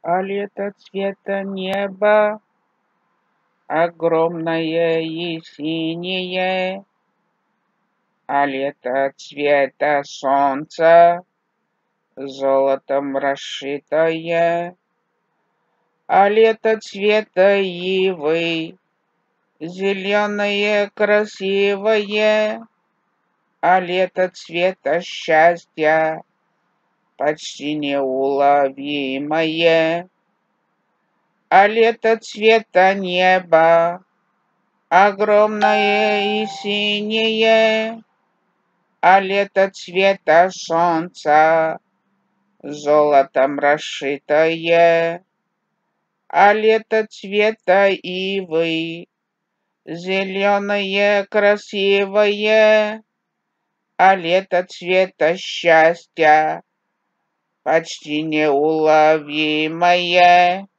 А лето цвета неба огромное и синее, а лето цвета солнца золотом расшитое, а лето цвета ивы зеленое красивое, а лето цвета счастья почти неуловимое, а лето цвета неба огромное и синее, а лето цвета солнца золотом расшитое, а лето цвета ивы зеленое красивое, а лето цвета счастья почти неуловимое.